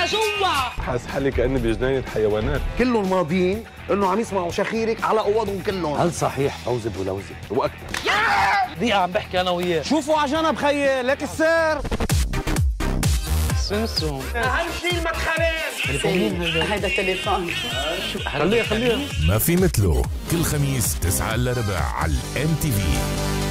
لجوا. حاسس حالي كأني بجنينة حيوانات. كلهم ماضيين انه عم يسمعوا شخيرك على اوضهم كلهم. هل صحيح فوزي بولوزي؟ واكثر. دقيقة عم بحكي انا وياه. شوفوا على جنب خيي، لك السير. سمسم. اهم شيء المدخلين. هيدا التليفون. خليها ما في مثله كل خميس 9 إلا ربع على الMTV.